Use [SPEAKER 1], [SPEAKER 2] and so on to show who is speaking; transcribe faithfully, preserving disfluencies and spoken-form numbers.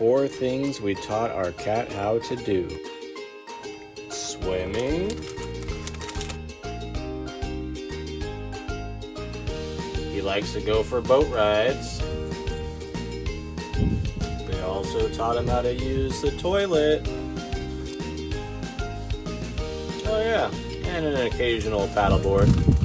[SPEAKER 1] four things we taught our cat how to do. Swimming, he likes to go for boat rides. They also taught him how to use the toilet. Oh yeah, and an occasional paddleboard.